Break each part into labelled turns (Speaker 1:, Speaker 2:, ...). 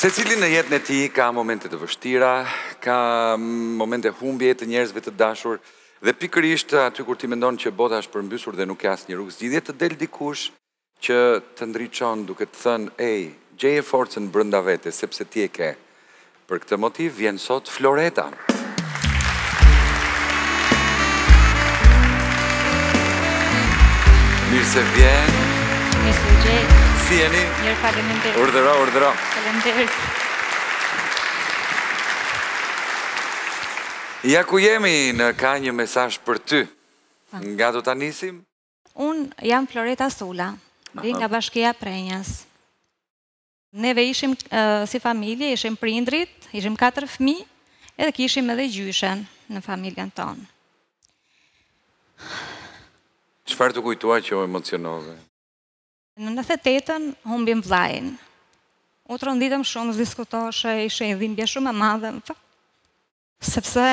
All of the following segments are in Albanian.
Speaker 1: Secili në jetën e tij ka momente të vështira, ka momente humbje të njerëzve të dashur, dhe pikërisht aty kur ti mendon që bota është përmbysur dhe nuk ka asnjë rrugë zgjidhje, të del dikush që të ndriçon duke të thënë, ej, gjeje forcën brenda vete, sepse ti e ke. Për këtë motiv vjen sot Floreta. Mirë se vjen.
Speaker 2: Mirë se gjej.
Speaker 1: Si jeni?
Speaker 2: Mirë, faleminderit.
Speaker 1: Urdhëro.
Speaker 2: Faleminderit.
Speaker 1: Ja ku jemi, në ka një mesazh për ty. Nga do ta nisim?
Speaker 2: Unë jam Floreta Sula, vi nga Bashkia Prenjas. Neve ishim si familje, ishim prindrit, ishim 4 fëmijë, edhe kishim edhe gjyshen në familjen tonë.
Speaker 1: Çfarë të kujtuar që u emocionove?
Speaker 2: Në 98-ën humbim vllajin. U tronditëm shumë, diskutoshe, ishte një dhimbje shumë e madhe, sepse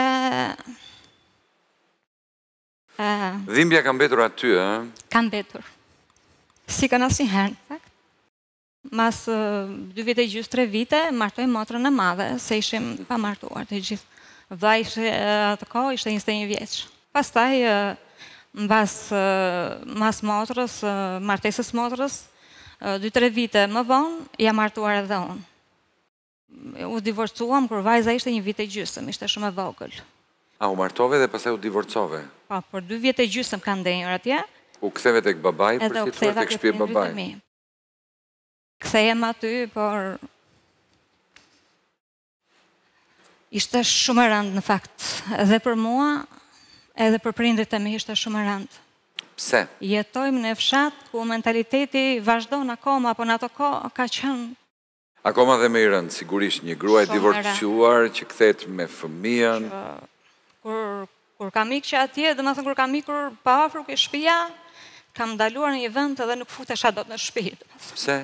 Speaker 1: dhimbja ka mbetur aty, ëh?
Speaker 2: Ka mbetur. Si kanë asnjëherë, në fakt. Mas 2 vite e gjysmë, 3 vite, martoj motrën e madhe, se ishim pa martuar të gjithë. Vllai ishte atë kohë ishte 21 vjeç. Pastaj mbas motrës, martesës motrës, 2-3 vite më vonë, jam martuar edhe unë. U divorcuam kur vajza ishte 1 vit e gjysmë, ishte shumë e vogël.
Speaker 1: A u martove dhe pastaj u divorcove?
Speaker 2: Po, për 2 vjet e gjysmë ka ndenjur atje.
Speaker 1: U ktheve tek babai për të fituar tek shtëpia e babait.
Speaker 2: Kthehem aty, por ishte shumë e rëndë në fakt, edhe për mua, edhe për prindrit e mi ishte shumë e rëndë.
Speaker 1: Pse?
Speaker 2: Jetojmë në fshat ku mentaliteti vazhdon akoma, po në ato kohë ka qenë
Speaker 1: akoma dhe më i rëndë, sigurisht një grua e divorcuar që kthehet me fëmijën.
Speaker 2: Kur kam ikë që atje, domethënë kur kam ikur pa afër ke shtëpia, kam ndaluar në një vend edhe nuk futesha dot në shtëpi.
Speaker 1: Pse?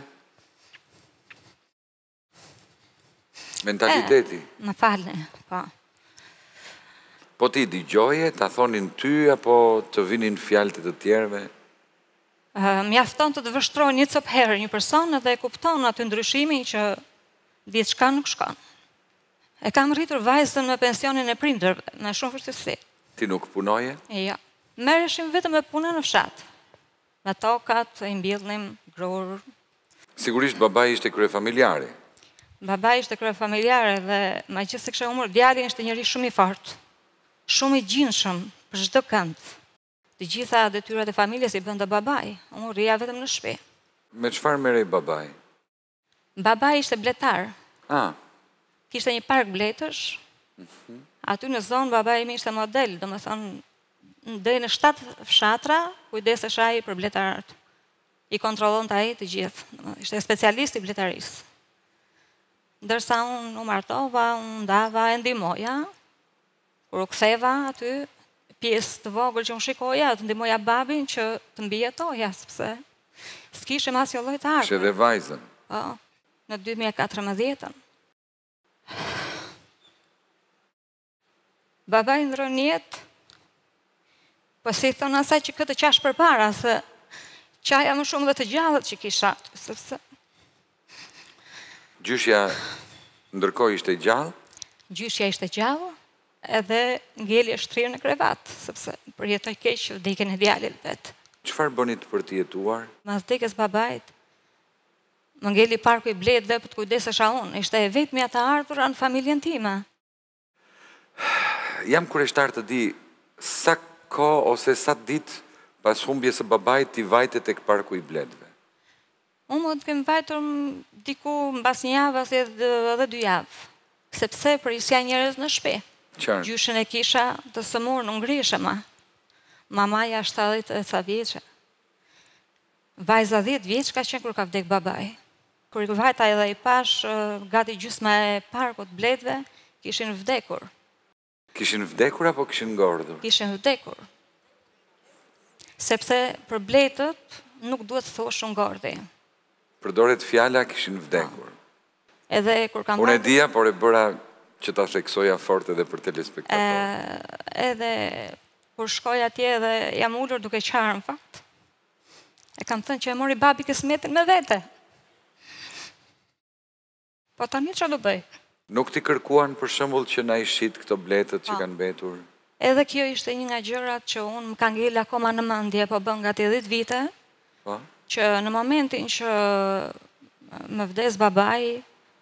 Speaker 1: Mentaliteti.
Speaker 2: Më falni, po.
Speaker 1: Po ti dëgjoje, ta thonin ty apo të vinin fjalët e të tjerëve?
Speaker 2: Mjafton të vështrojnë një copë herë një person dhe e kupton atë ndryshimin që diçka nuk shkon. E kam rritur vajzën me pensionin e prindërve, me shumë vështirësi.
Speaker 1: Ti nuk punoje?
Speaker 2: Jo. Merreshim vetëm me punën në fshat. Me tokat, i mbjellnim grur.
Speaker 1: Sigurisht babai ishte kryefamiljari.
Speaker 2: Babai ishte kryefamiljare dhe megjithëse kishte humbur djalin, ishte njëri shumë i fortë. Shumë i gjinshëm për çdo kënd. Të gjitha detyrat e familjes i bënte babai. Unë rria vetëm në shtëpi.
Speaker 1: Me çfarë merrej babai?
Speaker 2: Babai ishte bletar. Kishte një park bletësh. Aty në zonë babai im ishte model, domethënë deri në 7 fshatra kujdesesh ai për bletarët. I kontrollonte ai të gjithë. Ishte specialist i bletarisë. Ndërsa unë u martova, unë ndava, e ndihmoja. Kur u ktheva aty, pjesë të vogël që unë shikoja, të ndihmoja babin që të mbijetoja, sepse s'kishim asnjë lloj të ardhmë.
Speaker 1: Kishte edhe vajzën.
Speaker 2: Po, në 2014-ën. Babai ndron jetë, po si thonë asaj që këtë qash përpara, se qaja më shumë dhe të gjallët që kisha, sepse
Speaker 1: Gjyshja ndërkohë ishte gjallë?
Speaker 2: Gjyshja ishte gjallë, edhe ngeli e shtrirë në krevat, sepse përjetoj keq vdekjen e djalit vet.
Speaker 1: Çfarë bëni për të jetuar?
Speaker 2: Mas vdekjes babait, më ngeli parku i bletëve për të kujdesesha unë, ishte e vetmja të ardhura në familjen time.
Speaker 1: Jam kureshtar të di sa kohë ose sa ditë pas humbjes së babait ti vajte tek parku i bletëve.
Speaker 2: Unë mund të kem vajtur diku mbas një javë ose edhe 2 javë, sepse prisja njerëz në shtëpi. Gjyshen e kisha të sëmur, nuk ngrihesha. Mamaja 70 e ca vjeçe. Vajza 10 vjeç ka qenë kur ka vdek babai. Kur i vajta edhe i pash gati gjysma e parkut bletëve, kishin vdekur.
Speaker 1: Kishin vdekur apo kishin ngordhur? Kishin
Speaker 2: vdekur. Sepse për bletët nuk duhet të thosh ngordhi.
Speaker 1: Përdoret fjala kishin vdekur.
Speaker 2: Edhe kur kam
Speaker 1: unë e dija, por e bëra që ta theksoja fort edhe për telespektatorët.
Speaker 2: Edhe kur shkoj atje dhe jam ulur duke qarë në fakt, e kam thënë që e mori babi kësmetin me vete. Po tani çfarë do bëj?
Speaker 1: Nuk t'i kërkuan për shembull që na i shit këto bletët që kanë mbetur?
Speaker 2: Edhe kjo ishte një nga gjërat që unë më ka ngel akoma në mendje, po bën gati 10 vite.
Speaker 1: Po.
Speaker 2: Që në momentin që më vdes babai,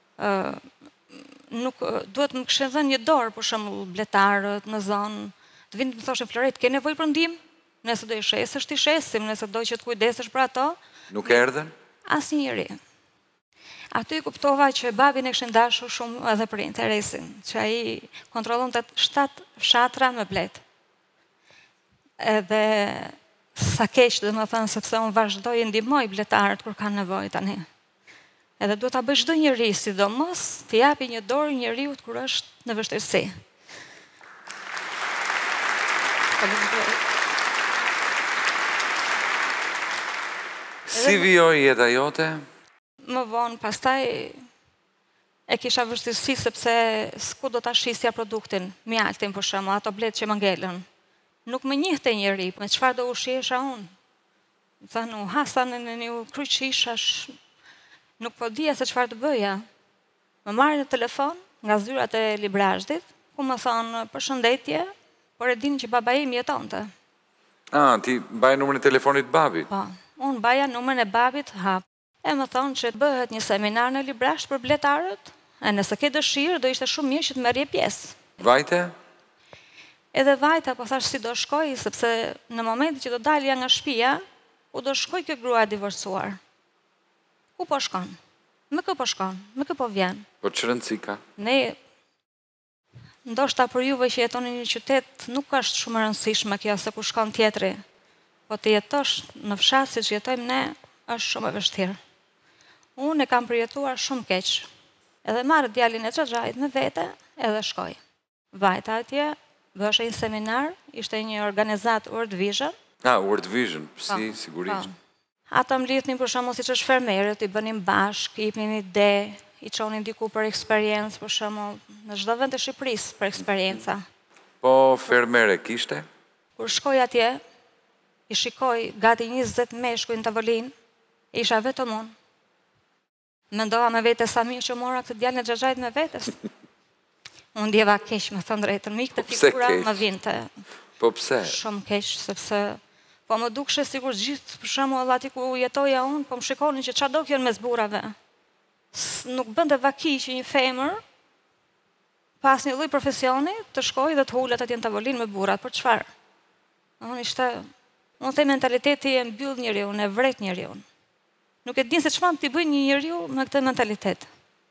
Speaker 2: nuk duhet më kishin dhënë një dorë për shembull bletarët në zonë, të vinë të më thoshin Floret, ke nevojë për ndihmë? Nëse do i shesësh, ti shesim, nëse do që të kujdesesh për ato.
Speaker 1: Nuk erdhen?
Speaker 2: Asnjëri. Aty kuptova që babin e kishin dashur shumë edhe për interesin, që ai kontrollonte 7 fshatra me blet. Edhe sa keq, domethënë, sepse unë vazhdoj e ndihmoj bletarët kur kanë nevojë tani. Edhe duhet ta bëj çdo njeri, sidomos të japi një dorë njeriu kur është në vështirësi.
Speaker 1: Si vijoi jeta jote?
Speaker 2: Më vonë, pastaj e kisha vështirësi sepse s'ku do ta shisja produktin, mjaltin për shembull, ato blet që më ngelën. Nuk më njihte njeri, me çfarë do ushqesha unë. Thënë, hasa në një kryqishash, nuk po dija se çfarë të bëja. Më marrën në telefon nga zyrat e Librazhdit, ku më thonë, përshëndetje, por e dinë që baba im jetonte.
Speaker 1: Ti mbaj numrin e telefonit të babit?
Speaker 2: Po, unë baja numrin e babit hap. E më thonë që bëhet një seminar në Librazhd për bletarët, e nëse ke dëshirë, do ishte shumë mirë që të merrje pjesë.
Speaker 1: Vajte?
Speaker 2: Edhe vajta, po thash si do shkoj, sepse në momentin që do dalja nga shtëpia, u do shkoj kjo grua e divorcuar. Ku po shkon? Me kë po shkon? Me kë po vjen?
Speaker 1: Po ç'rëndësi ka?
Speaker 2: Ne, ndoshta për juve që jetoni në një qytet, nuk është shumë e rëndësishme kjo se ku shkon tjetri. Po të jetosh në fshat siç jetojmë ne, është shumë e vështirë. Unë e kam përjetuar shumë keq. Edhe marrë djalin e Xhaxhait me vete, edhe shkoj. Vajta atje, bëshe një seminar, ishte një organizat World Vision.
Speaker 1: World Vision, si sigurisht.
Speaker 2: Ata më lidhnin për shembull siç është fermerët, i bënin bashk, i jepnin ide, i çonin diku për eksperiencë, për shembull, në çdo vend të Shqipërisë për eksperjenca.
Speaker 1: Po fermere kishte?
Speaker 2: Kur shkoj atje, i shikoj gati 20 meshkuj në tavolinë, isha vetëm unë. Mendova me vete sa mirë që mora këtë djalin e Xhaxhait me vetes. Unë ndjeva keq, me thënë drejtën, me ikte figura më vinte.
Speaker 1: Po pse?
Speaker 2: Shumë keq, sepse po më dukshe sikur gjithë, për shembull aty ku jetoja unë, po më shikonin që çfarë do kjo në mes burrave. Nuk bënte vaki që një femër pas një lloj profesioni të shkojë dhe të hulet atje në tavolinë me burrat, për çfarë? Unë them mentaliteti e mbyll njeriu, e vret njeriu. Nuk e din se çfarë t'i bëjë një njeriu me këtë mentalitet.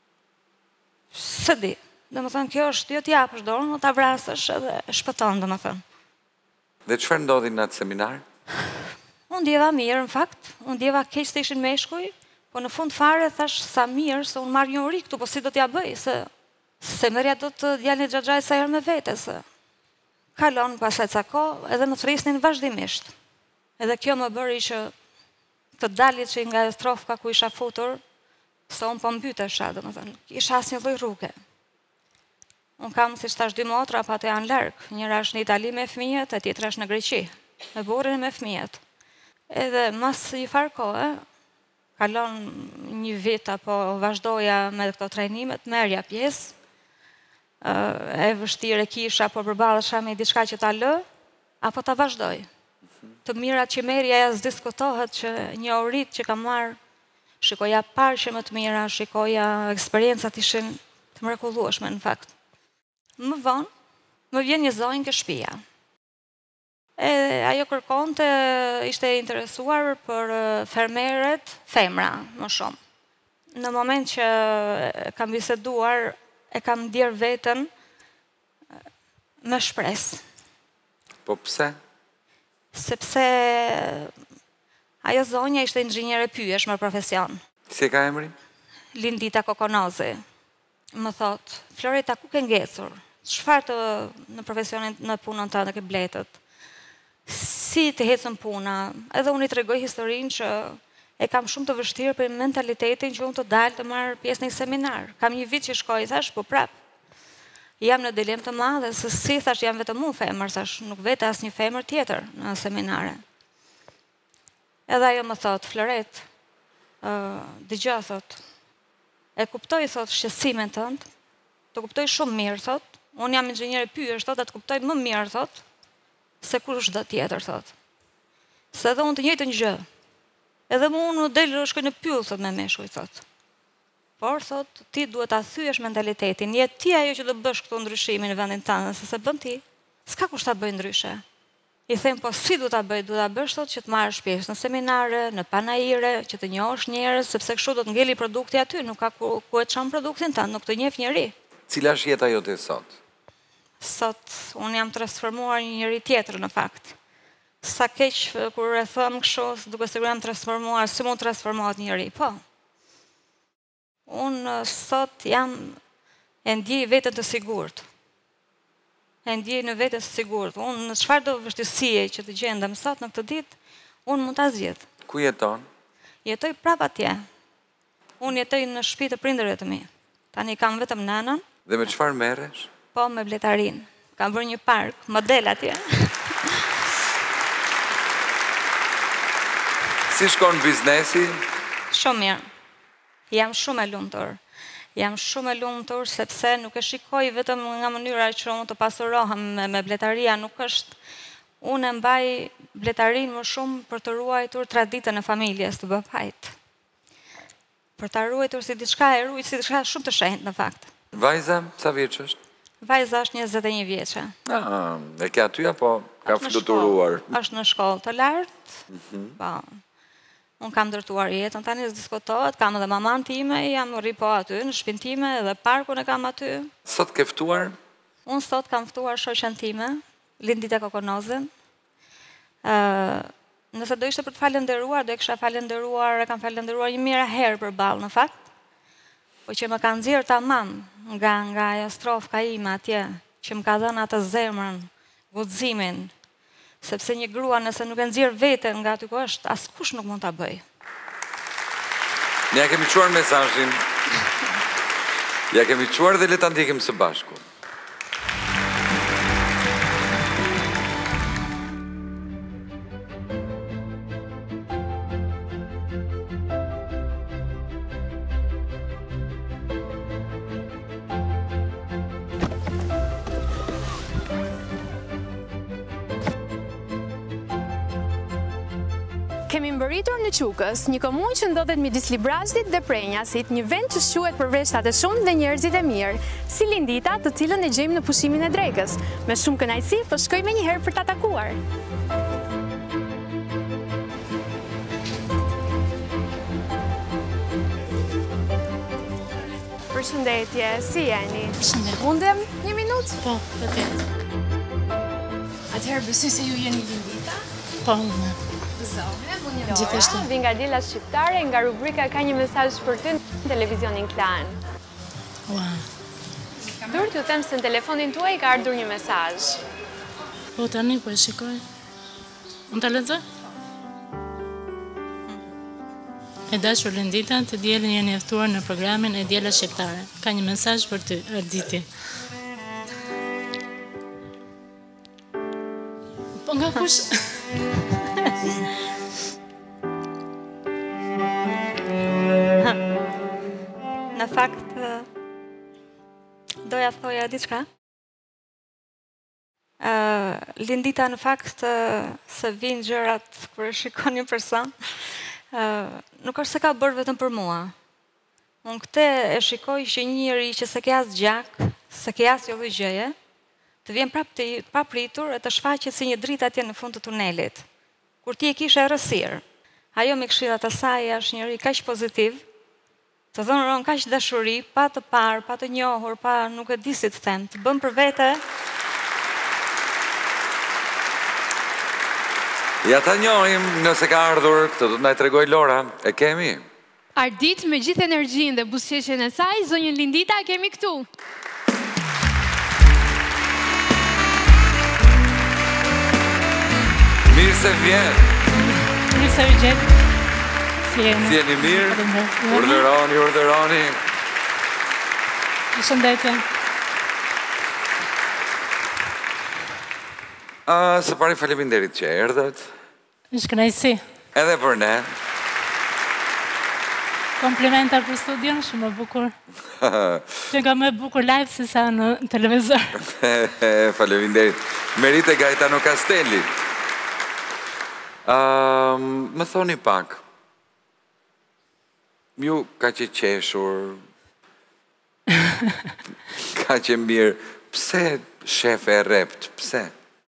Speaker 2: Së di. Domethënë kjo është jo t'japësh dorën, ta vrasësh edhe shpëton, domethënë.
Speaker 1: Dhe çfarë ndodhi në atë seminar?
Speaker 2: Unë ndjeva mirë, në fakt. Unë ndjeva keq se ishin meshkuj, po në fund fare thash sa mirë se unë marr një uri këtu, po si do t'ja bëj, se merja do të djalin e Xhaxhait sa herë me vete, se kalon pasaj ca kohë edhe më thrisnin vazhdimisht. Edhe kjo më bëri që të dalit që nga strofka ku isha futur, se unë po mbytesha, domethënë, isha asnjë lloj rruge. Unë kam si shtash 2 motra, pa të janë larg. Njëra është në Itali me fëmijët, e tjetra është në Greqi, me burrin e me fëmijët. Edhe mas një farë kohë, kalon një vit apo vazhdoja me këto trajnimet, merja pjesë. E vështirë kisha, po përballesha me diçka që ta lë, apo ta vazhdoj. Të mirat që merja s'diskutohet që një orit që kam marrë, shikoja parqe më të mira, shikoja eksperiencat ishin të mrekullueshme në fakt. Më vonë, më vjen një zonjë ke shtëpia. Ajo kërkonte, ishte interesuar për fermeret femra, më shumë. Në moment që kam biseduar, e kam ndier veten me shpresë.
Speaker 1: Po pse?
Speaker 2: Sepse ajo zonja ishte inxhiniere pyjesh me profesion.
Speaker 1: Si ka emrin?
Speaker 2: Lindita Kokonozi. Më thot, Floreta, ku ke ngecur? Çfarë në profesionin, në punën tënde ke bletët? Si të hecën puna? Edhe unë i tregoj historinë që e kam shumë të vështirë për mentalitetin që unë të dalë të marrë pjesë në një seminar. Kam një vit që shkoj, thash, po prap. Jam në dilemë të madhe, se si thash jam vetëm unë femër, thash, nuk vete asnjë femër tjetër në seminare. Edhe ajo më thot, Floret, dëgjoj thot, e kuptoj, thot, shqetësimin tënd, të kuptoj shumë mirë, thot, unë jam inxhinier i pyjesh, thot, të kuptoj më mirë, thot, se kushdo tjetër, thot. Se edhe unë të njëjtën gjë. Edhe më unë delë shkoj në pyll, thot, me meshkuj, thot. Por, thot, ti duhet ta thyesh mentalitetin, je ti ajo që do bësh këto ndryshimin në vendin tënd, se bën ti, s'ka kush ta bëj ndryshe. I them, po si du ta bëj, du ta bësh, thot, që të marrësh pjesë në seminare, në panajire, që të njohësh njerëz, sepse kështu do të ngeli produkti aty, nuk ka ku e çon produktin tënd, nuk të njeh njeri.
Speaker 1: Cila është jeta jote sot?
Speaker 2: Sot, unë jam transformuar një njeri tjetër në fakt. Sa keq kur e them kështu, duke sigur jam transformuar, si mund transformohet njeri, po. Unë sot jam e ndjej veten të sigurt. E ndjej në veten të sigurt. Unë në çfarë do vështirësie që të gjendem sot në këtë ditë, unë mund ta zgjidh.
Speaker 1: Ku jeton?
Speaker 2: Jetoj prapë atje. Unë jetoj në shtëpi të prindërve të mi. Tani kam vetëm nënën.
Speaker 1: Dhe me çfarë merresh?
Speaker 2: Po, me bletarin. Kam bërë një park, model atje.
Speaker 1: Si shkon biznesi?
Speaker 2: Shumë mirë. Jam shumë e lumtur. Jam shumë e lumtur sepse nuk e shikoj vetëm nga mënyra që unë të pasurohem me bletaria, nuk është, unë e mbaj bletarin më shumë për të ruajtur traditën e familjes të babait. Për ta ruajtur si diçka e ruajtur, si diçka shumë të shenjtë në fakt.
Speaker 1: Vajza, sa vjeç është?
Speaker 2: Vajza është 21 vjeçe.
Speaker 1: E ke aty apo ka fluturuar?
Speaker 2: Është në shkollë të lartë. Po. Unë kam ndërtuar jetën, tani diskutohet, kam edhe maman time, jam rri po aty, në shtëpinë time, edhe parkun e kam aty.
Speaker 1: Sot ke ftuar?
Speaker 2: Unë sot kam ftuar shoqen time, Lindita Kokonozën. Nëse do ishte për të falenderuar, do e kisha falenderuar, e kam falenderuar një mira herë përballë në fakt, po që më ka nxjerr tamam nga ajo strofka ime atje, që më ka dhënë atë zemrën, guximin. Sepse një grua nëse nuk e nxjerr veten nga aty ku është, askush nuk mund ta bëj.
Speaker 1: Ne ja kemi çuar mesazhin. Ja kemi çuar dhe le ta ndjekim së bashku.
Speaker 3: Kemi mbërritur në Qukës, një komunë që ndodhet midis Librazhdit dhe Prenjasit, një vend që quhet për veshtat e shumtë dhe njerëzit e mirë, si Lindita, të cilën e gjejmë në pushimin e drekës. Me shumë kënaqësi, po shkoj menjëherë për ta takuar. Përshëndetje, si jeni?
Speaker 4: Përshëndetje.
Speaker 3: Mundem një minutë?
Speaker 4: Po, vërtet.
Speaker 3: Atëherë besoj se ju jeni Lindita?
Speaker 4: Po, unë.
Speaker 3: Gjithashtu. Vi nga Djela Shqiptare, nga rubrika Ka një mesazh për ty në televizionin Klan.
Speaker 4: Ua.
Speaker 3: Dur t'ju them se në telefonin tuaj ka ardhur një mesazh.
Speaker 4: Po, tani po e shikoj. Unë ta lexoj? E dashur Lindita, të dielën jeni e ftuar në programin e Djela Shqiptare. Ka një mesazh për ty, Arditi. Po nga kush?
Speaker 2: Në fakt, doja thoja diçka. Lindita në fakt, se vinë gjërat kur e shikon një person, nuk është se ka bërë vetëm për mua. Unë këte e shikoj që një njeri që se ke as gjak, se ke as jo dhe gjëje, të vjen prap të papritur e të shfaqet si një dritë atje në fund të tunelit, kur ti e kishe errësirë. Ajo me këshillat e saj është njëri kaq pozitiv, të dhënon kaq dashuri, pa të parë, pa të njohur, pa nuk e di si të them, të bën për vete.
Speaker 1: Ja ta njohim, nëse ka ardhur, këtë do të na tregoj Lora, e kemi.
Speaker 3: Ardit me gjithë energjinë dhe buzëqeshjen e saj, zonjën Lindita e kemi këtu.
Speaker 1: Mirë se vjen.
Speaker 4: Mirë se vjen. Si
Speaker 1: jeni mirë? Urdhëroni, urdhëroni.
Speaker 4: Përshëndetje.
Speaker 1: Së pari faleminderit që erdhët.
Speaker 4: Është kënaqësi.
Speaker 1: Edhe për ne.
Speaker 4: Komplimenta për studion, shumë e bukur. Që nga më e bukur live se sa në televizor.
Speaker 1: Faleminderit. Merite Gaetano Castelli. Më thoni pak, ju ka që qeshur, ka që mirë, pse shefe e rept, pse?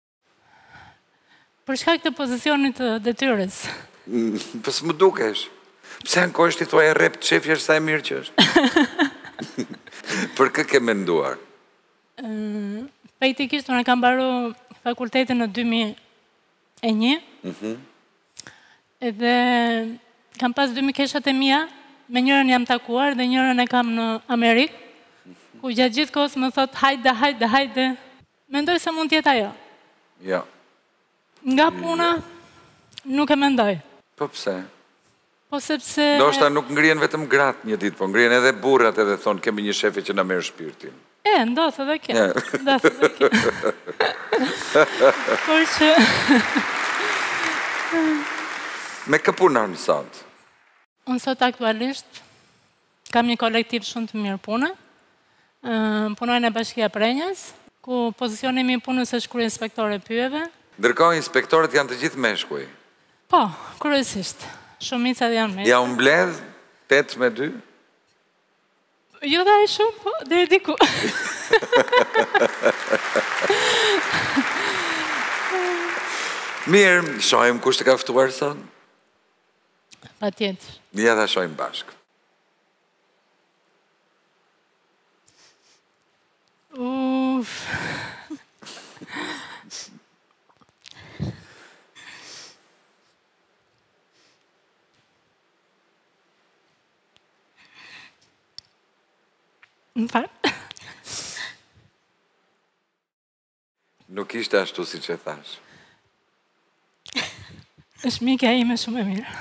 Speaker 4: Për shkak të pozicionit të detyrës.
Speaker 1: Pës më dukesh. Pse në kohë është i thua e rep të shefi është sa e mirë që është? Për kë ke menduar?
Speaker 4: Faktikisht, unë kam mbaru fakultetin në 2001, edhe kam pas 2 mikeshat e mia, me njërën jam takuar dhe njërën e kam në Amerikë, ku gjatë gjithë kohës më thot hajde, mendoj se mund tjetë ajo.
Speaker 1: Ja.
Speaker 4: Nga puna, nuk e mendoj.
Speaker 1: Po pse?
Speaker 4: Po sepse...
Speaker 1: Do shta nuk ngrien vetëm gratë një ditë, po ngrien edhe burrat edhe thonë kemi një shefi që na merr shpirtin.
Speaker 4: Ndodh edhe kjo. Por që...
Speaker 1: Me kë punon sot?
Speaker 4: Unë sot aktualisht kam një kolektiv shumë të mirë pune. Punoj në Bashkia Prenjas, ku pozicionimi i punës është krye inspektore pyjeve.
Speaker 1: Ndërkohë inspektorët janë të gjithë meshkuj?
Speaker 4: Po, kryesisht. Shumica dhe janë meshkuj.
Speaker 1: Ja unë mbledh 8-2?
Speaker 4: Jo dhe e shumë, po, dhe e diku.
Speaker 1: Mirë, shojmë kush të ka ftuar sot?
Speaker 4: Patjetër.
Speaker 1: Ja dhe shojmë bashkë.
Speaker 4: Në farë?
Speaker 1: Nuk ishte ashtu si që thash.
Speaker 4: është mikja ime shumë e mirë.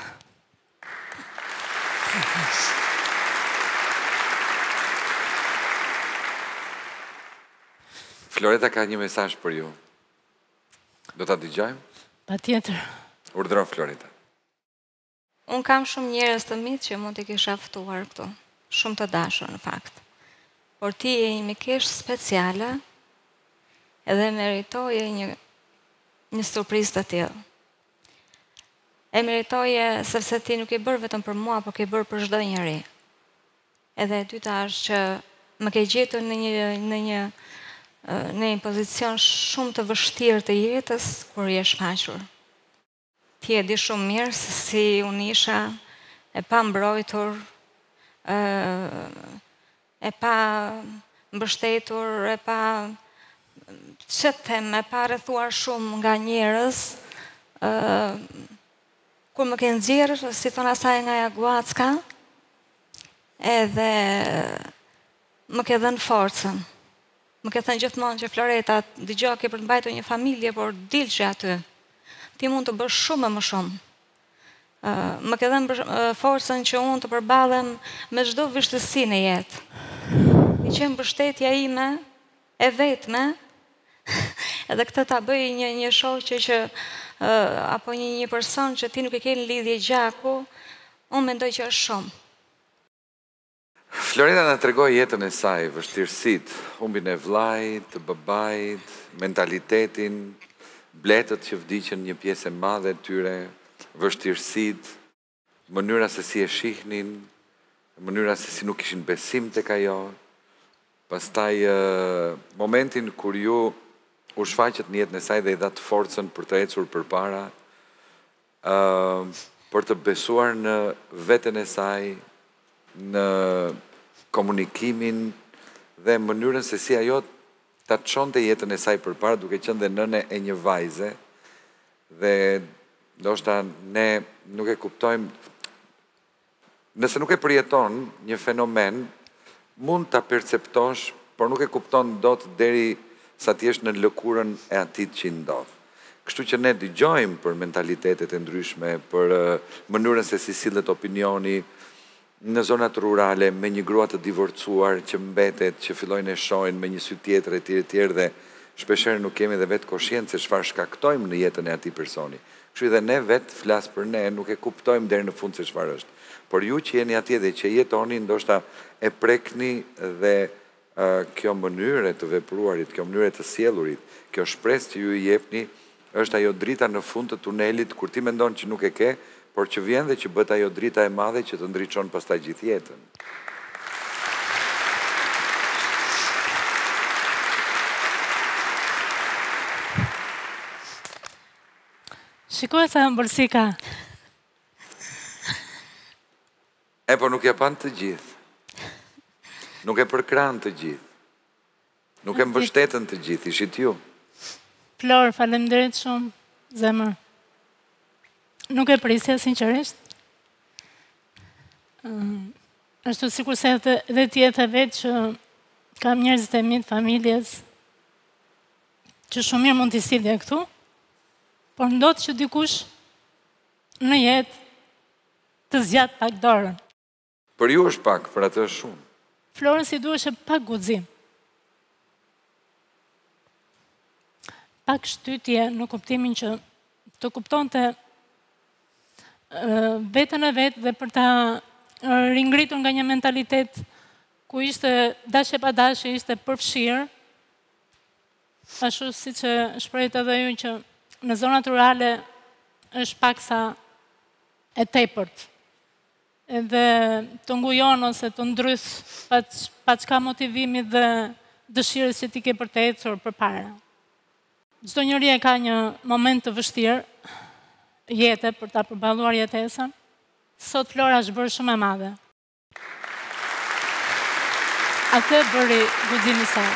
Speaker 1: Floreta ka një mesazh për ju. Do ta dëgjojmë?
Speaker 4: Patjetër.
Speaker 1: Urdhëron Floreta.
Speaker 2: Unë kam shumë njerëz të mitë që mund t'i kisha ftuar këtu. Shumë të dashur në fakt. Por ti e një mikesh speciale edhe meritoje një surprizë të tillë. E meritoje sepse ti nuk e bërë vetëm për mua, por ke bërë për çdo njeri. Edhe e dyta është që më ke gjetur në një pozicion shumë të vështirë të jetës kur je shfaqur. Ti e di shumë mirë se si unë isha e pa mbrojtur, e pa mbështetur, e pa që them, e pa rrethuar shumë nga njerëz, kur më ke nxjerrë, si thon asaj nga Jaguacka, edhe më ke dhënë forcën. Më ke thënë gjithmonë që Floreta, dëgjoj ke për të mbajtur një familje, por dilçi aty. Ti mund të bësh shumë më shumë. Më ke dhënë forcën që unë të përballem me çdo vështirësi në jetë. I qenë mbështetja ime e vetme, edhe këtë ta bëj një shoqe që apo një person që ti nuk e ke në lidhje gjaku, unë mendoj që është shumë.
Speaker 1: Floreta na tregoi jetën e saj, vështirësitë, humbin e vllajt, të babait, mentalitetin, bletët që vdiqën një pjesë e madhe e tyre, vështirësitë, mënyra se si e shihnin, mënyra se si nuk kishin besim tek ajo. Pastaj momentin kur ju u shfaqet në jetën e saj dhe i dha të forcën për të ecur përpara, për të besuar në veten e saj, në komunikimin dhe mënyrën se si ajo ta çonte jetën e saj përpara, duke qenë dhe nëne e një vajze, dhe ndoshta ne nuk e kuptojmë, nëse nuk e përjeton një fenomen, mund ta perceptosh, por nuk e kupton dot deri sa ti jesh në lëkurën e atit që ndodh. Kështu që ne dëgjojmë për mentalitetet e ndryshme, për mënyrën se si sillet opinioni në zonat rurale me një grua të divorcuar që mbetet, që fillojnë e shohin me një sy tjetër e tjerë dhe shpeshherë nuk kemi dhe vetë koshiencë se çfarë shkaktojmë në jetën e atij personi. Kështu edhe ne vetë flas për ne, nuk e kuptojmë deri në fund se çfarë është. Por ju që jeni atje dhe që jetoni, ndoshta e prekni dhe kjo mënyrë të vepruarit, kjo mënyrë të sjellurit, kjo shpresë që ju i jepni, është ajo drita në fund të tunelit, kur ti mendon që nuk e ke, por që vjen dhe që bët ajo drita e madhe që të ndriçon pastaj gjithë jetën.
Speaker 4: Shikoj sa ëmbëlsi ka.
Speaker 1: Po nuk ja pan të gjithë. Nuk e përkran të gjithë. Nuk e mbështetën të gjithë, ishit ju.
Speaker 4: Flor, faleminderit shumë, zemër. Nuk e prisja, sinqerisht. Ashtu sikur se edhe ti e the vetë që kam njerëzit e mi të familjes që shumë mirë mund t'i silja këtu, por ndodh që dikush në jetë të zgjat pak dorën.
Speaker 1: Për ju është pak, për atë është shumë.
Speaker 4: Florës i duheshe pak guxim. Pak shtytje në kuptimin që të kuptonte vetën e vetë dhe për ta ringritur nga një mentalitet ku ishte dashje pa dashje, ishte përfshirë, ashtu si që shprehit edhe ju që në zonat rurale është paksa e tepërt. Edhe të ngujon ose të ndrys pa çka motivimi dhe dëshirës që ti ke për të ecur përpara. Çdo njeri e ka një moment të vështirë jete për ta përballuar jetesën. Sot Flora është bërë shumë e madhe. Atë bëri guximi i saj.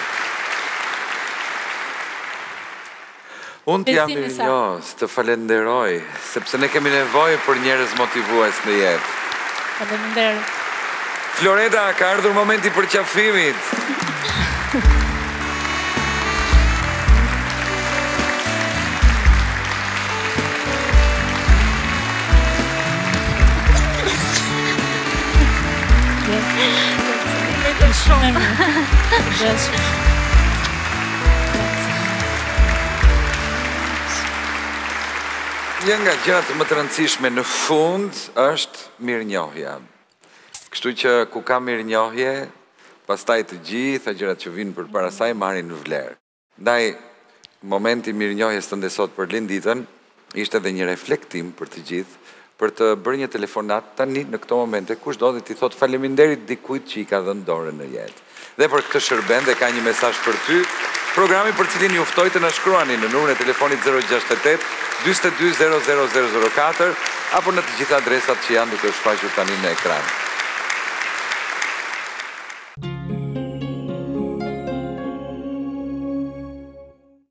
Speaker 1: Unë t'jam mirënjohës, të falenderoj, sepse ne kemi nevojë për njerëz motivues në jetë.
Speaker 4: Faleminderit.
Speaker 1: Floreta, ka ardhur momenti për qafimit. Një nga gjërat më të rëndësishme në fund është mirënjohja. Kështu që ku ka mirënjohje, pastaj të gjitha gjërat që vinë përpara saj marrin vlerë. Ndaj, momenti mirënjohjes tënde sot për linditën ishte edhe një reflektim për të gjithë, për të bërë një telefonat tani në këto momente, kushdo dhe ti thot faleminderit dikujt që i ka dhënë dorën në jetë. Dhe për këtë shërben dhe ka një mesazh për ty, programi për cilin ju ftoj të na shkruani në numrin e telefonit 068 42 00 004 apo në të gjitha adresat që janë duke u shfaqur tani në ekran.